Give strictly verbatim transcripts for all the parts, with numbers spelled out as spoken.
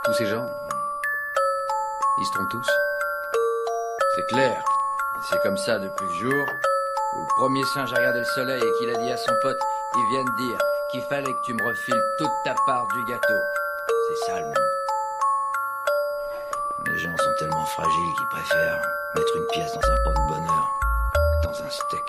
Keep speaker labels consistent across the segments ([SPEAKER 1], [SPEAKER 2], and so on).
[SPEAKER 1] Tous ces gens, ils se trompent tous. C'est clair. C'est comme ça depuis le jour où le premier singe a regardé le soleil et qu'il a dit à son pote, il vient de dire qu'il fallait que tu me refiles toute ta part du gâteau. C'est ça le monde. Les gens sont tellement fragiles qu'ils préfèrent mettre une pièce dans un pot de bonheur que dans un steak.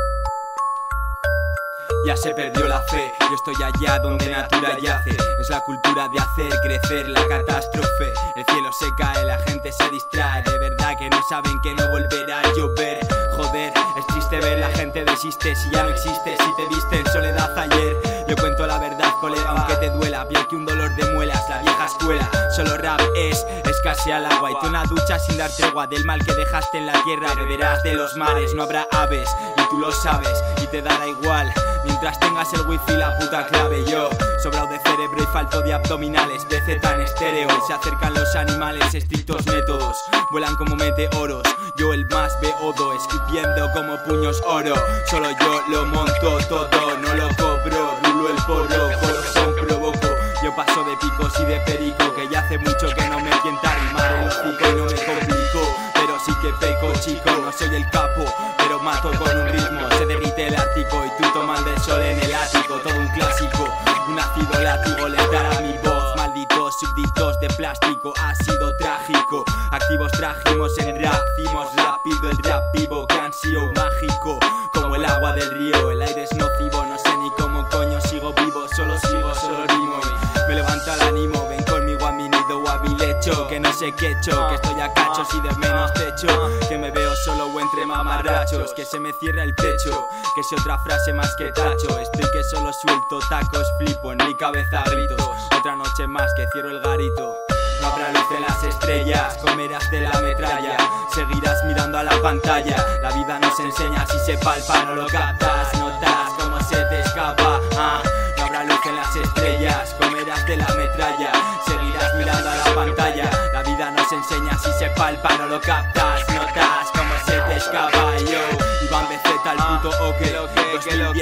[SPEAKER 2] Ya se perdió la fe, yo estoy allá donde natura yace. Es la cultura de hacer crecer la catástrofe. El cielo se cae, la gente se distrae. De verdad que no saben que no volverá a llover. Joder, es triste ver la gente desiste. Si ya no existe, si te viste en soledad ayer. Yo cuento la verdad, colega, aunque te duela. Piel que un dolor de muelas, la vieja escuela. Solo rap es, escasea el agua. Y tú una ducha sin dar tregua del mal que dejaste en la tierra. Beberás de los mares, no habrá aves. Y tú lo sabes, y te dará igual. Mientras tengas el wifi la puta clave. Yo, sobrado de cerebro y falto de abdominales. B Z en estéreo, se acercan los animales. Estrictos métodos, vuelan como meteoros. Yo el más beodo, escupiendo como puños oro. Solo yo lo monto todo, no lo cobro. Rulo el porro, corazón provoco. Yo paso de picos y de perico, que ya hace mucho que no me tienta rimar el hocico y no me complico. Pero sí que peco, chico, no soy el capo, pero mato con un ritmo. Se derrite el Ártico y tú tomando el sol en el ático. Todo un clásico, un ácido látigo le dará mi voz. Malditos súbditos de plástico, ha sido trágico. Activos trajimos en rap, hicimos rápido el rap vivo. Que han sido mágico, como el agua del río. El aire es nocivo, no sé ni cómo coño sigo vivo. Solo sigo, solo rimo y me levanta el ánimo. Ven conmigo a mi nido o a mi lecho, que no sé qué echo, que estoy a cachos y de menos techo. Que me veo solo o entre mamarrachos, que se me cierra el pecho, que si otra frase más que tacho. Estoy que solo suelto tacos, flipo en mi cabeza gritos. Otra noche más que cierro el garito. No habrá luz en las estrellas, comerás de la metralla. Seguirás mirando a la pantalla. La vida nos enseña, si se palpa no lo captas. Notas como se te escapa, ah. No habrá luz en las estrellas, comerás de la metralla. Seguirás mirando a la pantalla. La vida nos enseña, si se palpa no lo captas. Notas como se te escapa, yo Iván B Z al puto oque. Dos mil